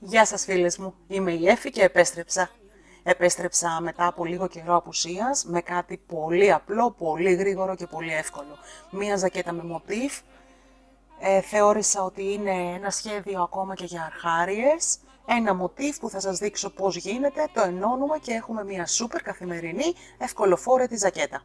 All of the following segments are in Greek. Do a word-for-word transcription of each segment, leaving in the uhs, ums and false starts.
Γεια σας φίλες μου, είμαι η Έφη και επέστρεψα. Επέστρεψα μετά από λίγο καιρό απουσίας με κάτι πολύ απλό, πολύ γρήγορο και πολύ εύκολο. Μία ζακέτα με μοτίβ. Ε, θεώρησα ότι είναι ένα σχέδιο ακόμα και για αρχάριες. Ένα μοτίβ που θα σας δείξω πώς γίνεται, το ενώνουμε και έχουμε μία σούπερ καθημερινή, ευκολοφόρετη ζακέτα.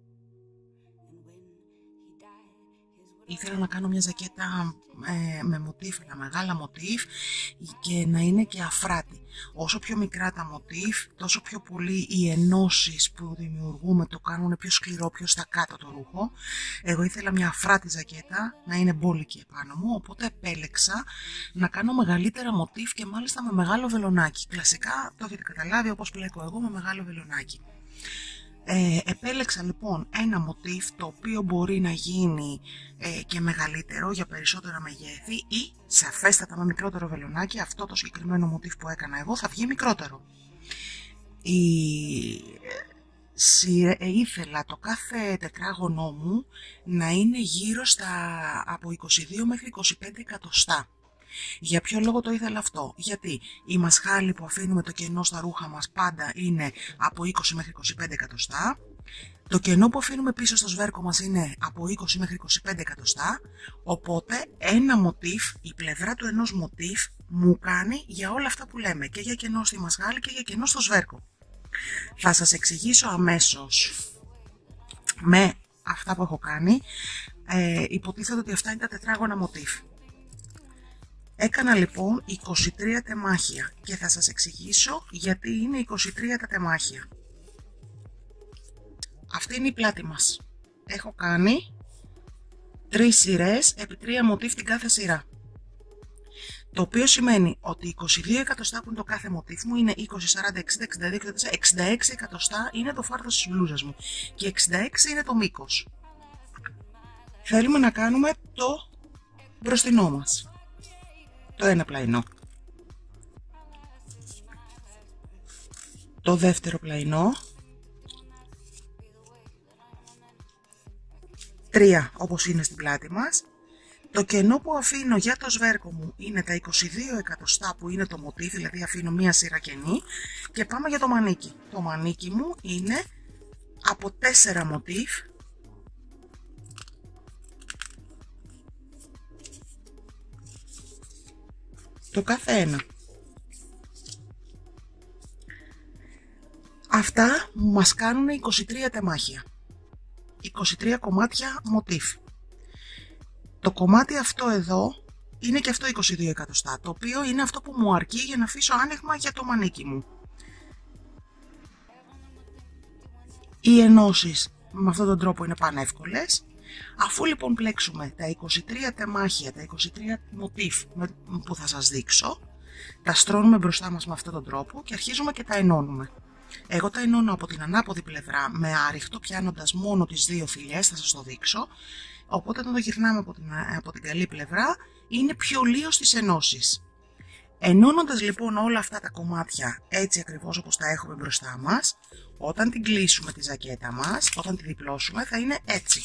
Ήθελα να κάνω μια ζακέτα ε, με μοτίβ, με μεγάλα μοτίβ και να είναι και αφράτη. Όσο πιο μικρά τα μοτίβ, τόσο πιο πολύ οι ενώσεις που δημιουργούμε το κάνουν πιο σκληρό, πιο στα κάτω το ρούχο. Εγώ ήθελα μια αφράτη ζακέτα, να είναι μπόλικη επάνω μου, οπότε επέλεξα να κάνω μεγαλύτερα μοτίβ και μάλιστα με μεγάλο βελονάκι. Κλασικά το έχετε καταλάβει, όπως πλέκω εγώ, με μεγάλο βελονάκι. Ε, επέλεξα λοιπόν ένα μοτίβ το οποίο μπορεί να γίνει ε, και μεγαλύτερο για περισσότερα μεγέθη ή σαφέστατα με μικρότερο βελονάκι. Αυτό το συγκεκριμένο μοτίβ που έκανα εγώ θα βγει μικρότερο. Η... Ε, ήθελα το κάθε τετράγωνο μου να είναι γύρω στα από είκοσι δύο μέχρι είκοσι πέντε εκατοστά. Για ποιο λόγο το ήθελα αυτό? Γιατί η μασχάλη που αφήνουμε το κενό στα ρούχα μας πάντα είναι από είκοσι μέχρι είκοσι πέντε εκατοστά. Το κενό που αφήνουμε πίσω στο σβέρκο μας είναι από είκοσι μέχρι είκοσι πέντε εκατοστά. Οπότε ένα μοτίβ, η πλευρά του ενός μοτίβ μου κάνει για όλα αυτά που λέμε, και για κενό στη μασχάλη και για κενό στο σβέρκο. Θα σας εξηγήσω αμέσως με αυτά που έχω κάνει. Ε, υποτίθεται ότι αυτά είναι τα τετράγωνα μοτίβ. Έκανα λοιπόν είκοσι τρία τεμάχια και θα σας εξηγήσω γιατί είναι είκοσι τρία τα τεμάχια. Αυτή είναι η πλάτη μας. Έχω κάνει τρεις σειρές επί τρία μοτίβ την κάθε σειρά. Το οποίο σημαίνει ότι είκοσι δύο εκατοστά που είναι το κάθε μοτίβ μου είναι είκοσι, σαράντα, εξήντα, εξήντα δύο, εξήντα τέσσερα, εξήντα έξι εκατοστά είναι το φάρδος της μπλούζας μου και εξήντα έξι είναι το μήκος. Θέλουμε να κάνουμε το μπροστινό μας. Το ένα πλαϊνό, το δεύτερο πλαϊνό, τρία όπως είναι στην πλάτη μας. Το κενό που αφήνω για το σβέρκο μου είναι τα είκοσι δύο εκατοστά που είναι το μοτίβ, δηλαδή αφήνω μία σειρά κενή και πάμε για το μανίκι. Το μανίκι μου είναι από τέσσερα μοτίβ. Το κάθε ένα. Αυτά μας κάνουν είκοσι τρία τεμάχια. είκοσι τρία κομμάτια μοτίβ. Το κομμάτι αυτό εδώ είναι και αυτό είκοσι δύο εκατοστά, το οποίο είναι αυτό που μου αρκεί για να αφήσω άνοιγμα για το μανίκι μου. Οι ενώσεις με αυτόν τον τρόπο είναι πανεύκολες. Αφού λοιπόν πλέξουμε τα είκοσι τρία τεμάχια, τα είκοσι τρία μοτίβ που θα σας δείξω, τα στρώνουμε μπροστά μας με αυτόν τον τρόπο και αρχίζουμε και τα ενώνουμε. Εγώ τα ενώνω από την ανάποδη πλευρά με άριχτο, πιάνοντας μόνο τις δύο φυλιές, θα σας το δείξω. Οπότε όταν το γυρνάμε από την, από την καλή πλευρά είναι πιο λίγο στις ενώσεις. Ενώνοντας λοιπόν όλα αυτά τα κομμάτια έτσι ακριβώς όπως τα έχουμε μπροστά μας, όταν την κλείσουμε τη ζακέτα μας, όταν τη διπλώσουμε θα είναι έτσι.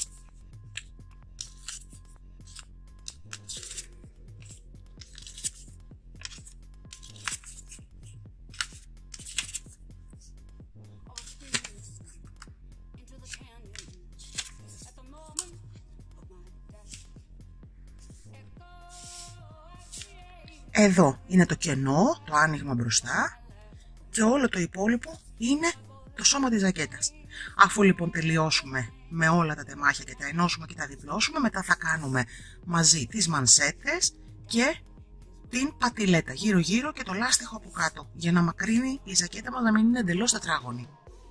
Εδώ είναι το κενό, το άνοιγμα μπροστά και όλο το υπόλοιπο είναι το σώμα της ζακέτας. Αφού λοιπόν τελειώσουμε με όλα τα τεμάχια και τα ενώσουμε και τα διπλώσουμε, μετά θα κάνουμε μαζί τις μανσέτες και την πατηλέτα γύρω γύρω και το λάστιχο από κάτω για να μακρύνει η ζακέτα μας, να μην είναι εντελώς τετράγωνη.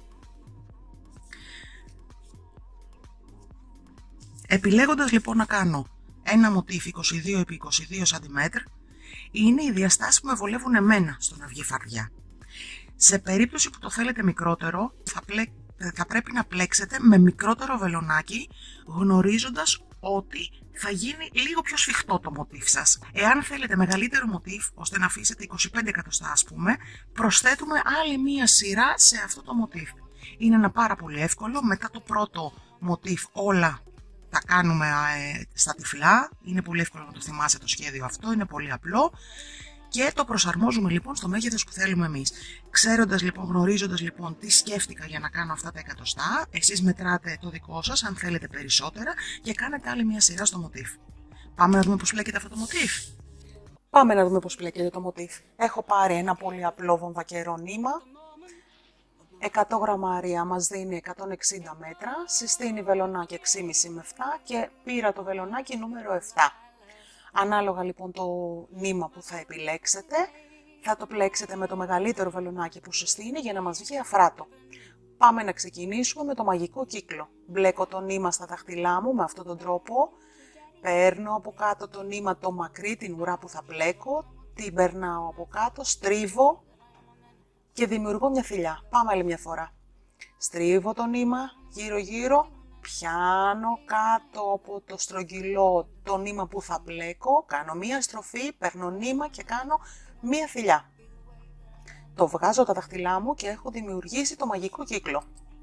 Επιλέγοντας λοιπόν να κάνω ένα μοτίβ είκοσι δύο επί είκοσι δύο σαντιμέτρα, είναι οι διαστάσεις που με βολεύουν εμένα στο να βγει φαρδιά. Σε περίπτωση που το θέλετε μικρότερο, θα, πλέ... θα πρέπει να πλέξετε με μικρότερο βελονάκι, γνωρίζοντας ότι θα γίνει λίγο πιο σφιχτό το μοτίβ σας. Εάν θέλετε μεγαλύτερο μοτίβ, ώστε να αφήσετε είκοσι πέντε εκατοστά ας πούμε, προσθέτουμε άλλη μία σειρά σε αυτό το μοτίβ. Είναι ένα πάρα πολύ εύκολο, μετά το πρώτο μοτίβ όλα τα κάνουμε ε, στα τυφλά, είναι πολύ εύκολο να το θυμάσαι το σχέδιο αυτό, είναι πολύ απλό και το προσαρμόζουμε λοιπόν στο μέγεθος που θέλουμε εμείς. Ξέροντας λοιπόν, γνωρίζοντας λοιπόν τι σκέφτηκα για να κάνω αυτά τα εκατοστά, εσείς μετράτε το δικό σας αν θέλετε περισσότερα και κάνετε άλλη μια σειρά στο μοτίφ. Πάμε να δούμε πώς πλέκεται αυτό το μοτίφ. Πάμε να δούμε πώς πλέκεται το μοτίφ. Έχω πάρει ένα πολύ απλό βομβακερό νήμα. εκατό γραμμάρια μας δίνει εκατόν εξήντα μέτρα, συστήνει βελονάκι έξι κόμμα πέντε με επτά και πήρα το βελονάκι νούμερο επτά. Ανάλογα λοιπόν το νήμα που θα επιλέξετε, θα το πλέξετε με το μεγαλύτερο βελονάκι που συστήνει για να μας βγει αφράτο. Πάμε να ξεκινήσουμε με το μαγικό κύκλο. Μπλέκω το νήμα στα δάχτυλά μου με αυτόν τον τρόπο, παίρνω από κάτω το νήμα το μακρύ, την ουρά που θα μπλέκω, την περνάω από κάτω, στρίβω και δημιουργώ μια θηλιά. Πάμε άλλη μια φορά. Στρίβω το νήμα γύρω γύρω, πιάνω κάτω από το στρογγυλό το νήμα που θα μπλέκω, κάνω μία στροφή, παίρνω νήμα και κάνω μία θηλιά. Το βγάζω τα δάχτυλά μου και έχω δημιουργήσει το μαγικό κύκλο.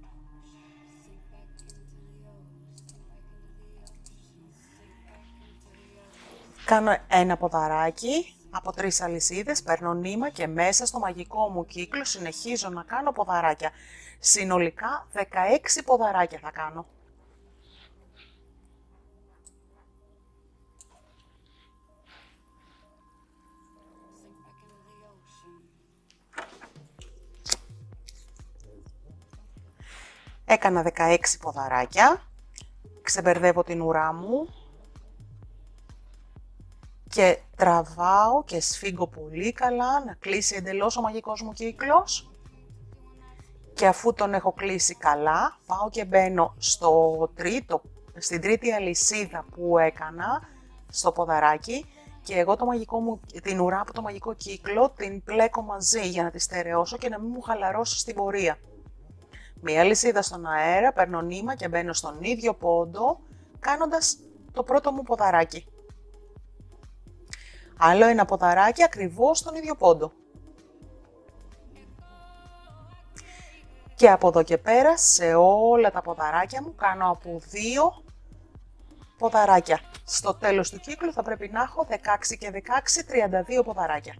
Κάνω ένα ποδαράκι από τρεις αλυσίδες, παίρνω νήμα και μέσα στο μαγικό μου κύκλο συνεχίζω να κάνω ποδαράκια. Συνολικά δεκαέξι ποδαράκια θα κάνω. Έκανα δεκαέξι ποδαράκια, ξεμπερδεύω την ουρά μου και τραβάω και σφίγγω πολύ καλά να κλείσει εντελώς ο μαγικός μου κύκλος. Και αφού τον έχω κλείσει καλά, πάω και μπαίνω στο τρίτο, στην τρίτη αλυσίδα που έκανα στο ποδαράκι και εγώ το μαγικό μου, την ουρά από το μαγικό κύκλο την πλέκω μαζί για να τη στερεώσω και να μην μου χαλαρώσει στην πορεία. Μία αλυσίδα στον αέρα, παίρνω νήμα και μπαίνω στον ίδιο πόντο, κάνοντας το πρώτο μου ποδαράκι. Άλλο ένα ποδαράκι ακριβώς στον ίδιο πόντο. Και από εδώ και πέρα σε όλα τα ποδαράκια μου κάνω από δύο ποδαράκια. Στο τέλος του κύκλου θα πρέπει να έχω δεκαέξι και δεκαέξι, τριάντα δύο ποδαράκια.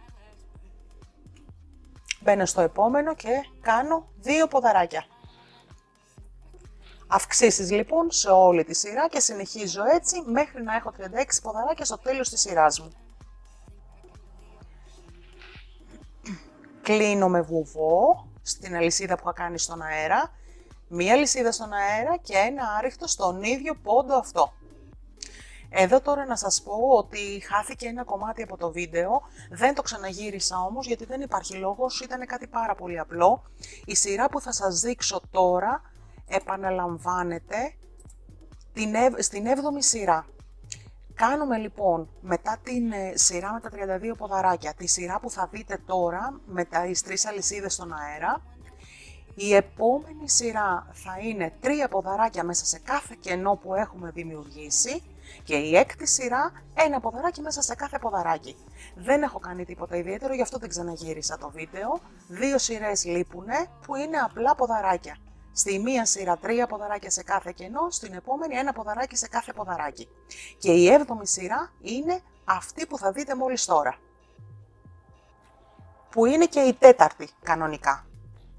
Μπαίνω στο επόμενο και κάνω δύο ποδαράκια. Αυξήσεις λοιπόν σε όλη τη σειρά και συνεχίζω έτσι μέχρι να έχω τριάντα έξι ποδαράκια στο τέλος της σειράς μου. Κλείνω με βουβό στην αλυσίδα που είχα κάνει στον αέρα, μία αλυσίδα στον αέρα και ένα άριχτο στον ίδιο πόντο αυτό. Εδώ τώρα να σας πω ότι χάθηκε ένα κομμάτι από το βίντεο, δεν το ξαναγύρισα όμως γιατί δεν υπάρχει λόγος, ήταν κάτι πάρα πολύ απλό. Η σειρά που θα σας δείξω τώρα επαναλαμβάνεται στην έβδομη σειρά. Κάνουμε λοιπόν μετά την σειρά με τα τριάντα δύο ποδαράκια, τη σειρά που θα δείτε τώρα με τις τρεις αλυσίδες στον αέρα. Η επόμενη σειρά θα είναι τρία ποδαράκια μέσα σε κάθε κενό που έχουμε δημιουργήσει και η έκτη σειρά ένα ποδαράκι μέσα σε κάθε ποδαράκι. Δεν έχω κάνει τίποτα ιδιαίτερο, γι' αυτό δεν ξαναγύρισα το βίντεο. Δύο σειρές λείπουνε που είναι απλά ποδαράκια. Στη μία σειρά τρία ποδαράκια σε κάθε κενό, στην επόμενη ένα ποδαράκι σε κάθε ποδαράκι. Και η έβδομη σειρά είναι αυτή που θα δείτε μόλις τώρα. Που είναι και η τέταρτη κανονικά.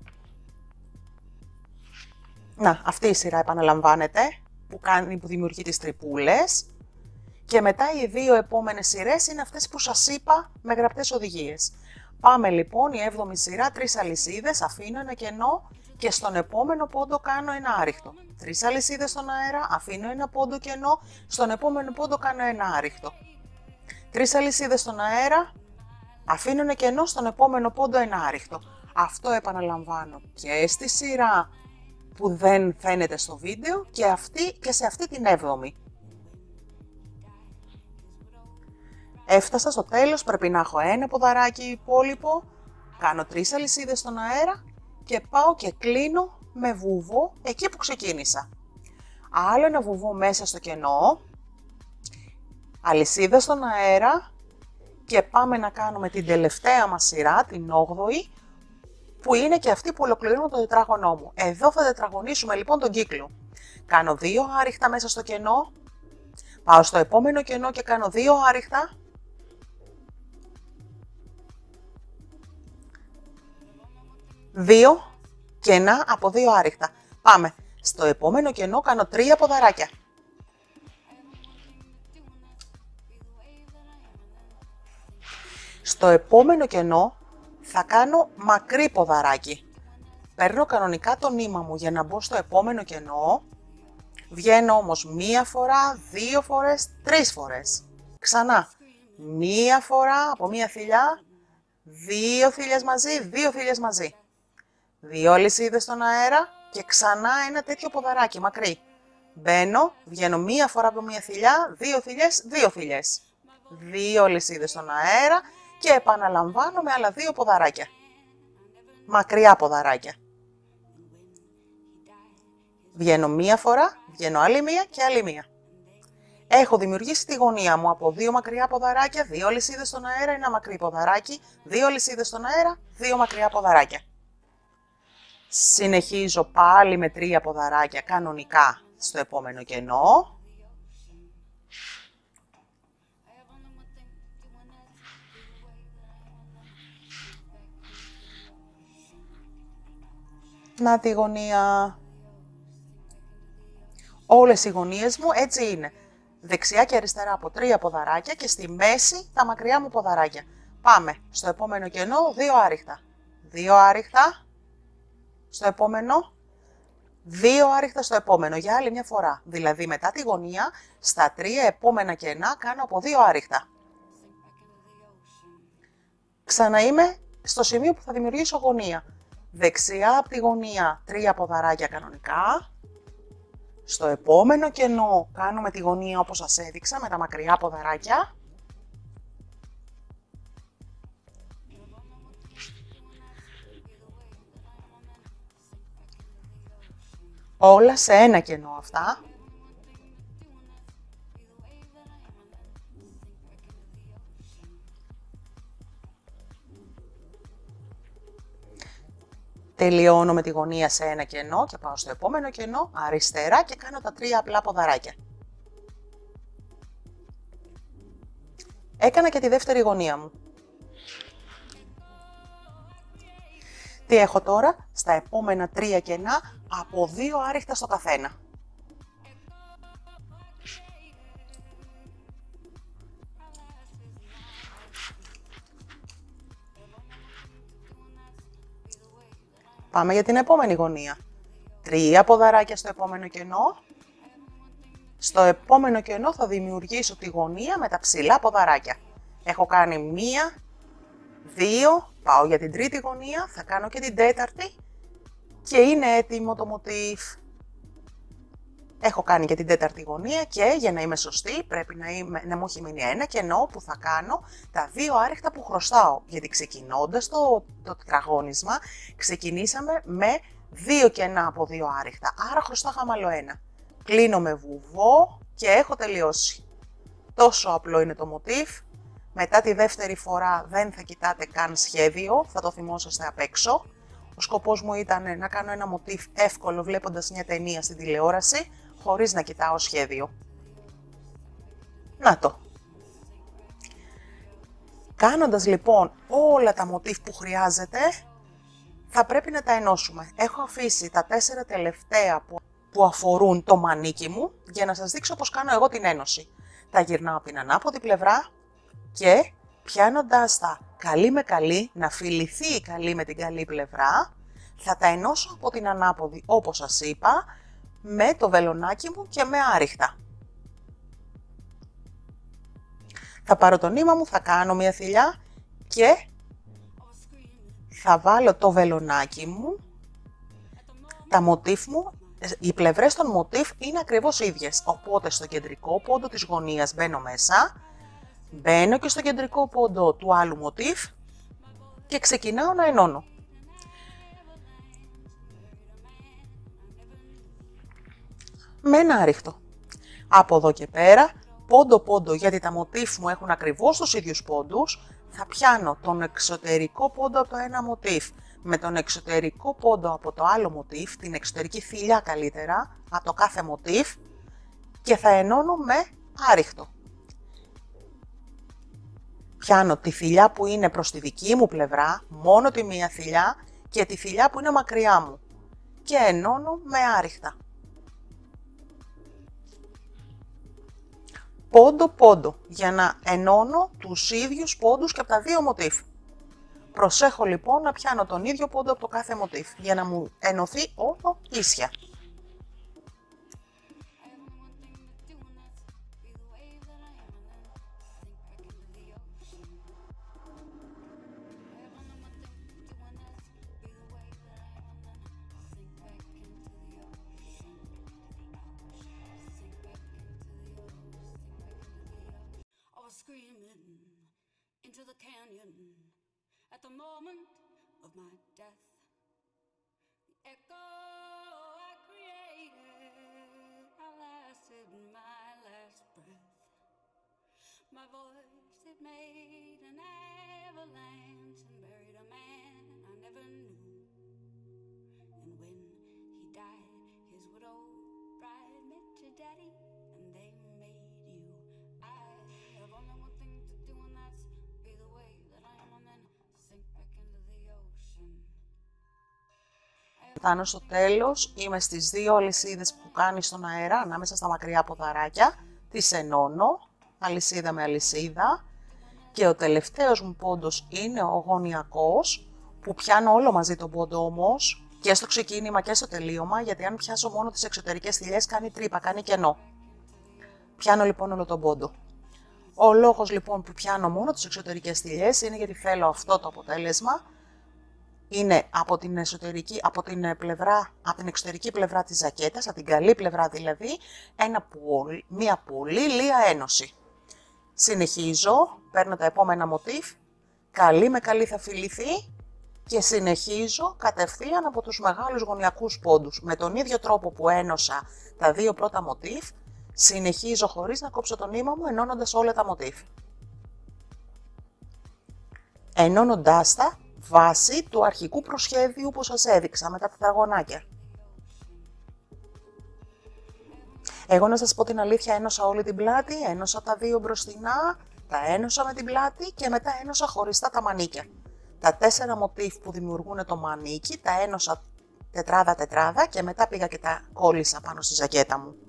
Να, αυτή η σειρά επαναλαμβάνεται, που, κάνει, που δημιουργεί τις τρυπούλες. Και μετά οι δύο επόμενες σειρές είναι αυτές που σας είπα με γραπτές οδηγίες. Πάμε λοιπόν, η έβδομη σειρά, τρεις αλυσίδες, αφήνω ένα κενό και στον επόμενο πόντο κάνω ένα άριχτο. Τρεις αλυσίδες στον αέρα, αφήνω ένα πόντο κενό, στον επόμενο πόντο κάνω ένα άριχτο. Τρεις αλυσίδες στον αέρα, αφήνω ένα κενό, στον επόμενο πόντο ένα άριχτο. Αυτό επαναλαμβάνω και στη σειρά που δεν φαίνεται στο βίντεο και, αυτή, και σε αυτή την έβδομη. Έφτασα στο τέλος, πρέπει να έχω ένα ποδαράκι υπόλοιπο, κάνω τρεις αλυσίδες στον αέρα και πάω και κλείνω με βουβό εκεί που ξεκίνησα. Άλλο ένα βουβό μέσα στο κενό, αλυσίδα στον αέρα και πάμε να κάνουμε την τελευταία μας σειρά, την όγδοη, που είναι και αυτή που ολοκληρώνω το τετράγωνό μου. Εδώ θα τετραγωνίσουμε λοιπόν τον κύκλο. Κάνω δύο άριχτα μέσα στο κενό, πάω στο επόμενο κενό και κάνω δύο άριχτα. δύο κενά από δύο άριχτα. Πάμε. Στο επόμενο κενό κάνω τρία ποδαράκια. Στο επόμενο κενό θα κάνω μακρύ ποδαράκι. Παίρνω κανονικά το νήμα μου για να μπω στο επόμενο κενό. Βγαίνω όμως μία φορά, δύο φορές, τρεις φορές. Ξανά. Μία φορά από μία θηλιά, δύο θηλιές μαζί, δύο θηλιές μαζί. Δύο λυσίδες στον αέρα και ξανά ένα τέτοιο ποδαράκι μακρύ. Μπαίνω, βγαίνω μία φορά από μία θηλιά, δύο θηλιές, δύο θηλιές. Δύο λυσίδες στον αέρα και επαναλαμβάνω με άλλα δύο ποδαράκια. Μακριά ποδαράκια. Βγαίνω μία φορά, βγαίνω άλλη μία και άλλη μία. Έχω δημιουργήσει τη γωνία μου από δύο μακριά ποδαράκια, δύο λυσίδες στον αέρα, ένα μακρύ ποδαράκι, δύο λυσίδες στον αέρα, δύο μακριά ποδαράκια. Συνεχίζω πάλι με τρία ποδαράκια κανονικά στο επόμενο κενό. Να τη γωνία. Όλες οι γωνίες μου έτσι είναι. Δεξιά και αριστερά από τρία ποδαράκια και στη μέση τα μακριά μου ποδαράκια. Πάμε στο επόμενο κενό, δύο άριχτα. Δύο άριχτα στο επόμενο, δύο άριχτα στο επόμενο για άλλη μια φορά. Δηλαδή μετά τη γωνία, στα τρία επόμενα κενά κάνω από δύο άριχτα. Ξανά είμαι στο σημείο που θα δημιουργήσω γωνία. Δεξιά από τη γωνία τρία ποδαράκια κανονικά. Στο επόμενο κενό κάνουμε τη γωνία όπως σας έδειξα με τα μακριά ποδαράκια. Όλα σε ένα κενό αυτά. Τελειώνω με τη γωνία σε ένα κενό και πάω στο επόμενο κενό αριστερά και κάνω τα τρία απλά ποδαράκια. Έκανα και τη δεύτερη γωνία μου. Τι έχω τώρα? Στα επόμενα τρία κενά από δύο άριχτα στο καθένα. Πάμε για την επόμενη γωνία. Τρία ποδαράκια στο επόμενο κενό. Στο επόμενο κενό θα δημιουργήσω τη γωνία με τα ψηλά ποδαράκια. Έχω κάνει μία, δύο, πάω για την τρίτη γωνία, θα κάνω και την τέταρτη και είναι έτοιμο το μοτίβ. Έχω κάνει και την τέταρτη γωνία και για να είμαι σωστή πρέπει να, είμαι, να μου έχει μείνει ένα κενό που θα κάνω τα δύο άριχτα που χρωστάω. Γιατί ξεκινώντας το, το τετραγώνισμα ξεκινήσαμε με δύο κενά από δύο άριχτα, άρα χρωστάγαμε άλλο ένα. Κλείνω με βουβό και έχω τελειώσει. Τόσο απλό είναι το μοτίβ. Μετά τη δεύτερη φορά δεν θα κοιτάτε καν σχέδιο, θα το θυμόσαστε απ' έξω. Ο σκοπός μου ήταν να κάνω ένα μοτίβ εύκολο βλέποντας μια ταινία στην τηλεόραση, χωρίς να κοιτάω σχέδιο. Να το. Κάνοντας λοιπόν όλα τα μοτίβ που χρειάζεται, θα πρέπει να τα ενώσουμε. Έχω αφήσει τα τέσσερα τελευταία που αφορούν το μανίκι μου, για να σας δείξω πώς κάνω εγώ την ένωση. Τα γυρνάω από την ανάποδη πλευρά και πιάνοντας τα καλή με καλή, να φιληθεί η καλή με την καλή πλευρά, θα τα ενώσω από την ανάποδη, όπως σας είπα, με το βελονάκι μου και με άριχτα. Θα πάρω το νήμα μου, θα κάνω μια θηλιά και θα βάλω το βελονάκι μου, τα μοτίβ μου, οι πλευρές των μοτίβ είναι ακριβώς ίδιες, οπότε στο κεντρικό πόντο της γωνίας μπαίνω μέσα, μπαίνω και στο κεντρικό πόντο του άλλου μοτίβ και ξεκινάω να ενώνω. Με ένα άριχτο. Από εδώ και πέρα, πόντο πόντο, γιατί τα μοτίβ μου έχουν ακριβώς τους ίδιους πόντους, θα πιάνω τον εξωτερικό πόντο από το ένα μοτίβ με τον εξωτερικό πόντο από το άλλο μοτίβ, την εξωτερική θηλιά καλύτερα, από το κάθε μοτίβ και θα ενώνω με άριχτο. Πιάνω τη θηλιά που είναι προς τη δική μου πλευρά, μόνο τη μία θηλιά και τη θηλιά που είναι μακριά μου και ενώνω με άριχτα. Πόντο πόντο, για να ενώνω τους ίδιους πόντους και από τα δύο μοτίφ. Προσέχω λοιπόν να πιάνω τον ίδιο πόντο από το κάθε μοτίφ, για να μου ενωθεί όλο ίσια. Screaming into the canyon at the moment of my death. The echo I created, I lasted my last breath. My voice, it made an avalanche and buried a man I never knew. And when he died, his widow bride met your daddy, and they made you. I have only one thing to do, and that's be the way that I am, and then sink back into the ocean. Φτάνω στο τέλος, είμαι στις δύο αλυσίδες που κάνει στον αέρα, ανάμεσα στα μακριά ποδαράκια, τις ενώνω, αλυσίδα με αλυσίδα, και ο τελευταίος μου πόντος είναι ο γωνιακός, που πιάνω όλο μαζί τον πόντο όμως, και στο ξεκίνημα και στο τελείωμα, γιατί αν πιάσω μόνο τις εξωτερικές θηλιές κάνει τρύπα, κάνει κενό. Πιάνω λοιπόν όλο τον πόντο. Ο λόγος λοιπόν που πιάνω μόνο τις εξωτερικές θηλιές είναι γιατί θέλω αυτό το αποτέλεσμα. Είναι από την, εσωτερική, από την, πλευρά, από την εξωτερική πλευρά της ζακέτας, από την καλή πλευρά δηλαδή, ένα, μία πολύ λία ένωση. Συνεχίζω, παίρνω τα επόμενα μοτίφ, καλή με καλή θα φιληθεί και συνεχίζω κατευθείαν από τους μεγάλους γωνιακούς πόντους. Με τον ίδιο τρόπο που ένωσα τα δύο πρώτα μοτίφ, συνεχίζω χωρίς να κόψω το νήμα μου, ενώνοντας όλα τα μοτίφ. Ενώνοντάς τα βάσει του αρχικού προσχέδιου που σας έδειξα με τα τετραγωνάκια. Εγώ να σας πω την αλήθεια, ένωσα όλη την πλάτη, ένωσα τα δύο μπροστινά, τα ένωσα με την πλάτη και μετά ένωσα χωριστά τα μανίκια. Τα τέσσερα μοτίφ που δημιουργούν το μανίκι, τα ένωσα τετράδα-τετράδα και μετά πήγα και τα κόλλησα πάνω στη ζακέτα μου.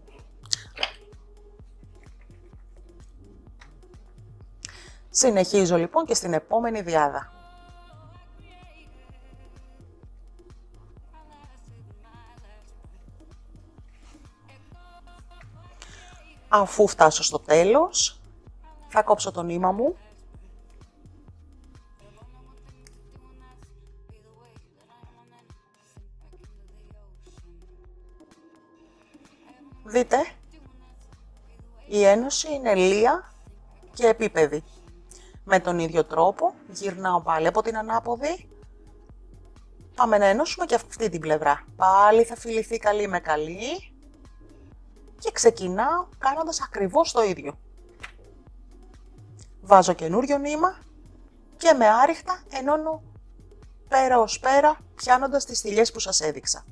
Συνεχίζω λοιπόν και στην επόμενη διάδα. Αφού φτάσω στο τέλος, θα κόψω το νήμα μου. Δείτε, η ένωση είναι λία και επίπεδη. Με τον ίδιο τρόπο γυρνάω πάλι από την ανάποδη. Πάμε να ενώσουμε και αυτή την πλευρά. Πάλι θα φιληθεί καλή με καλή. Και ξεκινάω κάνοντας ακριβώς το ίδιο. Βάζω καινούριο νήμα και με άριχτα ενώνω πέρα ως πέρα, πιάνοντας τις θηλιές που σας έδειξα.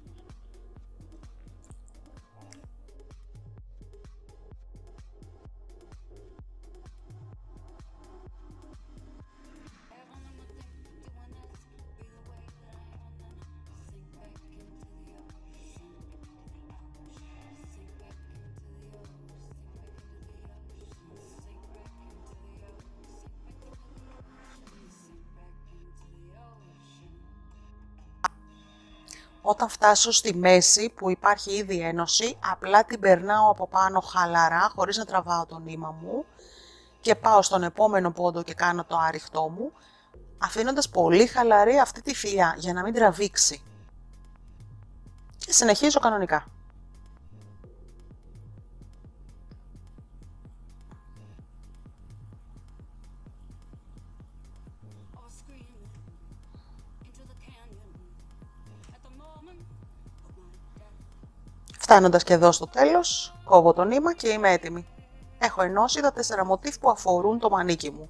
Όταν φτάσω στη μέση που υπάρχει ήδη ένωση, απλά την περνάω από πάνω χαλαρά, χωρίς να τραβάω το νήμα μου και πάω στον επόμενο πόντο και κάνω το άριχτό μου, αφήνοντας πολύ χαλαρή αυτή τη θηλιά για να μην τραβήξει. Και συνεχίζω κανονικά. Φτάνοντας και εδώ στο τέλος, κόβω το νήμα και είμαι έτοιμη. Έχω ενώσει τα τέσσερα μοτίφ που αφορούν το μανίκι μου.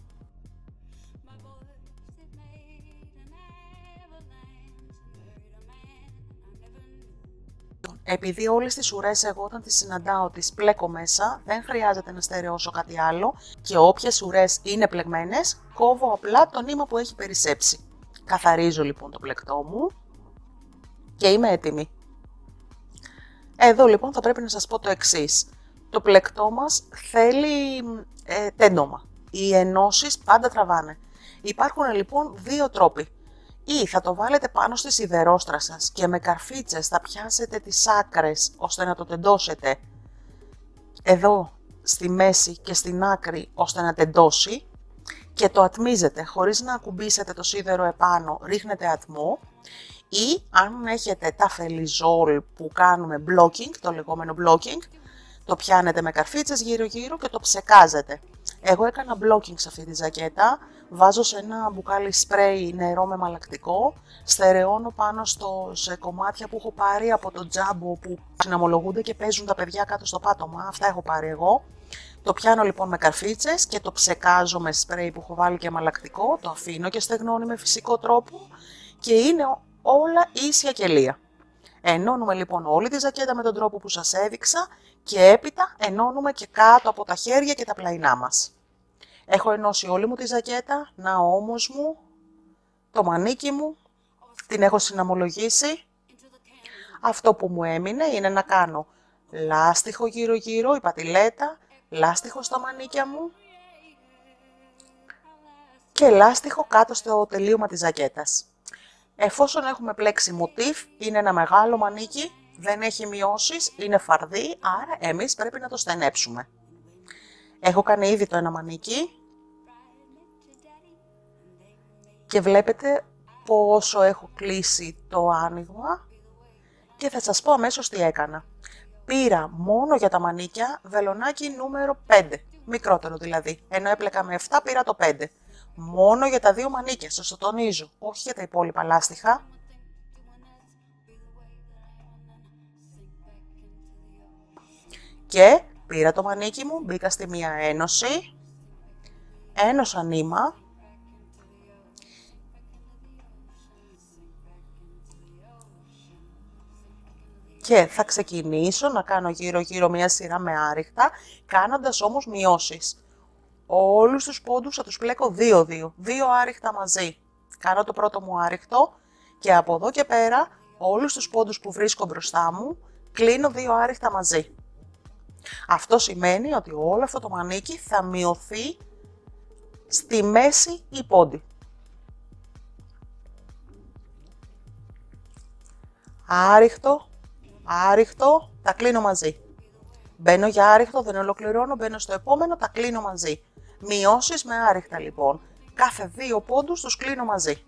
Επειδή όλες τις ουρές εγώ όταν τις συναντάω τις πλέκω μέσα, δεν χρειάζεται να στερεώσω κάτι άλλο και όποιες ουρές είναι πλεγμένες, κόβω απλά το νήμα που έχει περισσέψει. Καθαρίζω λοιπόν το πλεκτό μου και είμαι έτοιμη. Εδώ λοιπόν θα πρέπει να σας πω το εξής. Το πλεκτό μας θέλει ε, τέντομα. Οι ενώσεις πάντα τραβάνε. Υπάρχουν λοιπόν δύο τρόποι. Ή θα το βάλετε πάνω στη σιδερόστρα σας και με καρφίτσες θα πιάσετε τις άκρες ώστε να το τεντώσετε εδώ στη μέση και στην άκρη ώστε να τεντώσει και το ατμίζετε χωρίς να ακουμπήσετε το σίδερο επάνω, ρίχνετε ατμό. Ή αν έχετε τα φελιζόλ που κάνουμε blocking, το λεγόμενο blocking, το πιάνετε με καρφίτσες γύρω γύρω και το ψεκάζετε. Εγώ έκανα blocking σε αυτή τη ζακέτα, βάζω σε ένα μπουκάλι σπρέι νερό με μαλακτικό, στερεώνω πάνω στο, σε κομμάτια που έχω πάρει από το τζάμπο που συναμολογούνται και παίζουν τα παιδιά κάτω στο πάτωμα, αυτά έχω πάρει εγώ. Το πιάνω λοιπόν με καρφίτσες και το ψεκάζω με σπρέι που έχω βάλει και μαλακτικό, το αφήνω και στεγνώνει με φυσικό τρόπο και είναι όλα ίσια και λία. Ενώνουμε λοιπόν όλη τη ζακέτα με τον τρόπο που σας έδειξα και έπειτα ενώνουμε και κάτω από τα χέρια και τα πλαϊνά μας. Έχω ενώσει όλη μου τη ζακέτα, να ο ώμος μου, το μανίκι μου, την έχω συναμολογήσει. Αυτό που μου έμεινε είναι να κάνω λάστιχο γύρω γύρω, η πατηλέτα, λάστιχο στα μανίκια μου και λάστιχο κάτω στο τελείωμα της ζακέτας. Εφόσον έχουμε πλέξει μοτίβ, είναι ένα μεγάλο μανίκι, δεν έχει μειώσεις, είναι φαρδί, άρα εμείς πρέπει να το στενέψουμε. Έχω κάνει ήδη το ένα μανίκι και βλέπετε πόσο έχω κλείσει το άνοιγμα και θα σας πω αμέσως τι έκανα. Πήρα μόνο για τα μανίκια βελονάκι νούμερο πέντε, μικρότερο δηλαδή, ενώ έπλεκα με επτά πήρα το πέντε. Μόνο για τα δύο μανίκια, σας το τονίζω, όχι για τα υπόλοιπα λάστιχα. Και πήρα το μανίκι μου, μπήκα στη μία ένωση, ένωσα νήμα και θα ξεκινήσω να κάνω γύρω γύρω μία σειρά με άριχτα, κάνοντας όμως μειώσεις. Όλους τους πόντους θα τους πλέκω δύο δύο, δύο άριχτα μαζί. Κάνω το πρώτο μου άριχτο και από εδώ και πέρα όλους τους πόντους που βρίσκω μπροστά μου κλείνω δύο άριχτα μαζί. Αυτό σημαίνει ότι όλο αυτό το μανίκι θα μειωθεί στη μέση η πόντι. Άριχτο, άριχτο, τα κλείνω μαζί. Μπαίνω για άριχτο, δεν ολοκληρώνω, μπαίνω στο επόμενο, τα κλείνω μαζί. Μειώσεις με άριχτα λοιπόν. Κάθε δύο πόντους τους κλείνω μαζί.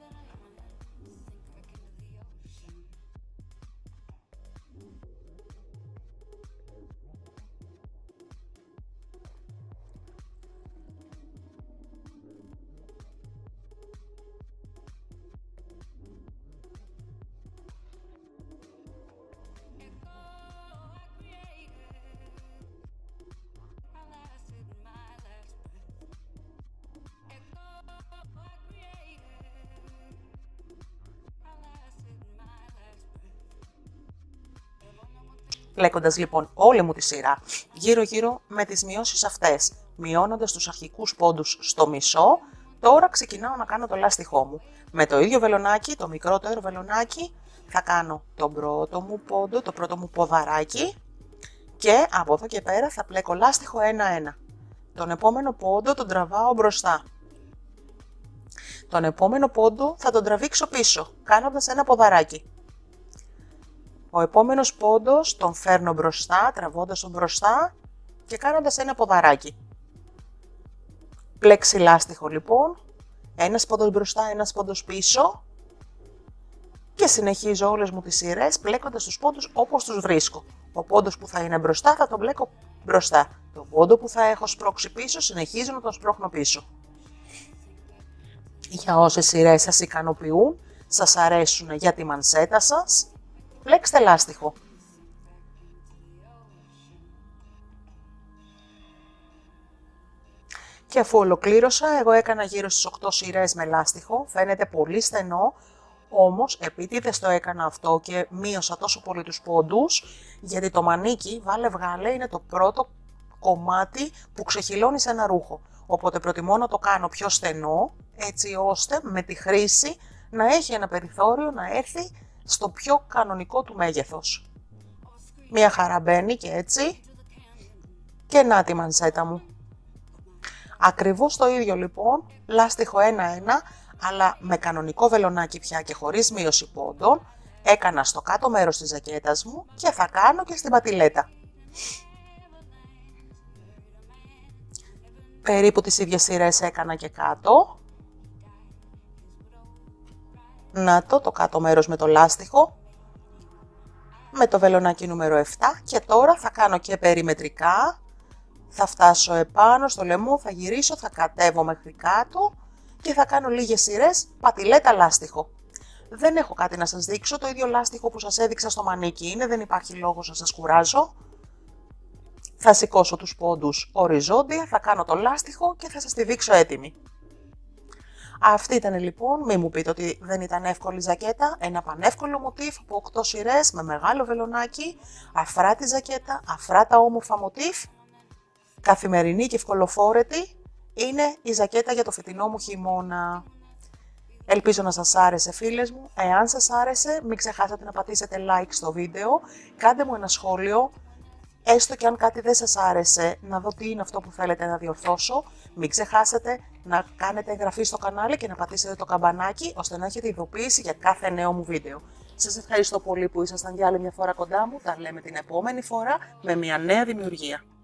Πλέκοντας λοιπόν όλη μου τη σειρά γύρω γύρω με τις μειώσεις αυτές, μειώνοντας τους αρχικούς πόντους στο μισό, τώρα ξεκινάω να κάνω το λάστιχό μου. Με το ίδιο βελονάκι, το μικρότερο βελονάκι, θα κάνω τον πρώτο μου πόντο, το πρώτο μου ποδαράκι και από εδώ και πέρα θα πλέκω λάστιχο ένα-ένα. Τον επόμενο πόντο τον τραβάω μπροστά. Τον επόμενο πόντο θα τον τραβήξω πίσω, κάνοντας ένα ποδαράκι. Ο επόμενος πόντος τον φέρνω μπροστά, τραβώντας τον μπροστά και κάνοντας ένα ποδαράκι. Πλέξει λάστιχο λοιπόν, ένας πόντος μπροστά, ένας πόντος πίσω και συνεχίζω όλες μου τις σειρές πλέκοντας τους πόντους όπως τους βρίσκω. Ο πόντος που θα είναι μπροστά θα τον πλέκω μπροστά. Το πόντο που θα έχω σπρώξει πίσω συνεχίζω να τον σπρώχνω πίσω. Για όσες σειρές σας ικανοποιούν, σας αρέσουν για τη μανσέτα σας, πλέξτε λάστιχο. Και αφού ολοκλήρωσα, εγώ έκανα γύρω στις οκτώ σειρές με λάστιχο, φαίνεται πολύ στενό, όμως επίτηδες το έκανα αυτό και μείωσα τόσο πολύ τους πόντους, γιατί το μανίκι, βάλε βγάλε, είναι το πρώτο κομμάτι που ξεχυλώνει σε ένα ρούχο. Οπότε προτιμώ να το κάνω πιο στενό, έτσι ώστε με τη χρήση να έχει ένα περιθώριο να έρθει στο πιο κανονικό του μέγεθος. Μία χαρά μπαίνει και έτσι. Και να τη μανσέτα μου. Ακριβώς το ίδιο λοιπόν, λάστιχο ένα-ένα, αλλά με κανονικό βελονάκι πια και χωρίς μείωση πόντων, έκανα στο κάτω μέρος της ζακέτας μου και θα κάνω και στην πατηλέτα. Περίπου τις ίδιες σειρές έκανα και κάτω. Να το, το κάτω μέρος με το λάστιχο, με το βελονάκι νούμερο επτά και τώρα θα κάνω και περιμετρικά. Θα φτάσω επάνω στο λαιμό, θα γυρίσω, θα κατέβω μέχρι κάτω και θα κάνω λίγες σειρές πατηλέτα λάστιχο. Δεν έχω κάτι να σας δείξω, το ίδιο λάστιχο που σας έδειξα στο μανίκι είναι, δεν υπάρχει λόγος να σας κουράζω. Θα σηκώσω τους πόντους οριζόντια, θα κάνω το λάστιχο και θα σας τη δείξω έτοιμη. Αυτή ήταν λοιπόν, μη μου πείτε ότι δεν ήταν εύκολη ζακέτα, ένα πανεύκολο μοτίφ από οκτώ σειρές με μεγάλο βελονάκι, αφράτη ζακέτα, αφράτα όμορφα μοτίφ. Καθημερινή και ευκολοφόρετη είναι η ζακέτα για το φετινό μου χειμώνα. Ελπίζω να σας άρεσε φίλες μου. Εάν σας άρεσε μην ξεχάσετε να πατήσετε like στο βίντεο. Κάντε μου ένα σχόλιο. Έστω και αν κάτι δεν σας άρεσε, να δω τι είναι αυτό που θέλετε να διορθώσω. Μην ξεχάσετε να κάνετε εγγραφή στο κανάλι και να πατήσετε το καμπανάκι ώστε να έχετε ειδοποίηση για κάθε νέο μου βίντεο. Σας ευχαριστώ πολύ που ήσασταν για άλλη μια φορά κοντά μου. Τα λέμε την επόμενη φορά με μια νέα δημιουργία.